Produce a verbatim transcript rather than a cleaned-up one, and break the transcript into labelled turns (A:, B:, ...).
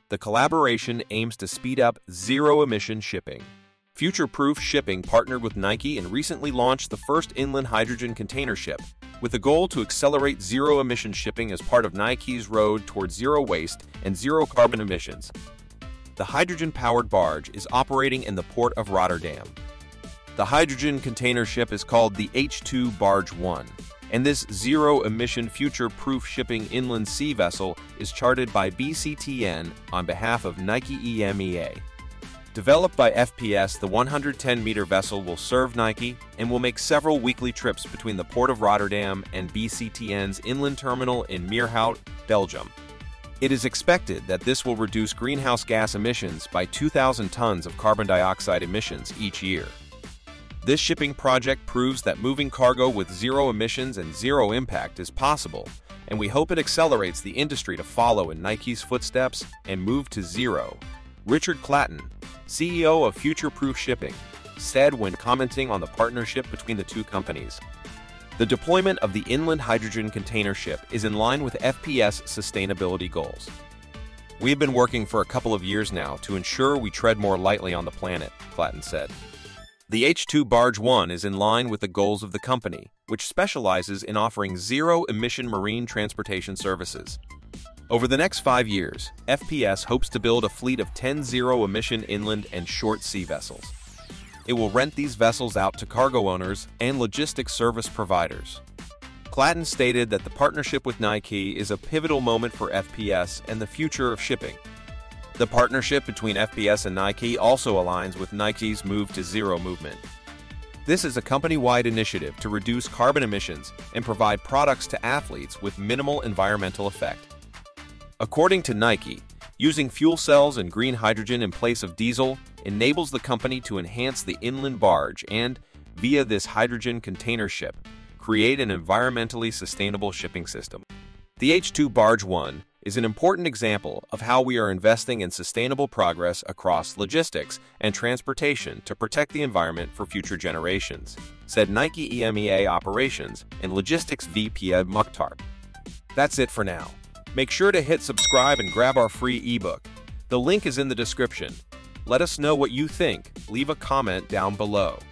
A: The collaboration aims to speed up zero-emission shipping. Future-Proof Shipping partnered with Nike and recently launched the first inland hydrogen container ship, with the goal to accelerate zero-emission shipping as part of Nike's road towards zero waste and zero carbon emissions. The hydrogen-powered barge is operating in the port of Rotterdam. The hydrogen container ship is called the H two Barge one, and this zero-emission future-proof shipping inland sea vessel is chartered by B C T N on behalf of Nike E M E A. Developed by F P S, the one hundred ten meter vessel will serve Nike and will make several weekly trips between the Port of Rotterdam and B C T N's inland terminal in Meerhout, Belgium. It is expected that this will reduce greenhouse gas emissions by two thousand tons of carbon dioxide emissions each year. This shipping project proves that moving cargo with zero emissions and zero impact is possible, and we hope it accelerates the industry to follow in Nike's footsteps and move to zero. Richard Clatton, C E O of Future-Proof Shipping, said when commenting on the partnership between the two companies. The deployment of the inland hydrogen container ship is in line with F P S sustainability goals. We have been working for a couple of years now to ensure we tread more lightly on the planet, Clatton said. The H two Barge one is in line with the goals of the company, which specializes in offering zero-emission marine transportation services. Over the next five years, F P S hopes to build a fleet of ten zero-emission inland and short sea vessels. It will rent these vessels out to cargo owners and logistics service providers. Clatton stated that the partnership with Nike is a pivotal moment for F P S and the future of shipping. The partnership between F P S and Nike also aligns with Nike's Move to Zero movement. This is a company-wide initiative to reduce carbon emissions and provide products to athletes with minimal environmental effect. According to Nike, using fuel cells and green hydrogen in place of diesel enables the company to enhance the inland barge and, via this hydrogen container ship, create an environmentally sustainable shipping system. The H two Barge one is an important example of how we are investing in sustainable progress across logistics and transportation to protect the environment for future generations, said Nike E M E A Operations and Logistics V P Ed Mukhtar. That's it for now. Make sure to hit subscribe and grab our free ebook. The link is in the description. Let us know what you think. Leave a comment down below.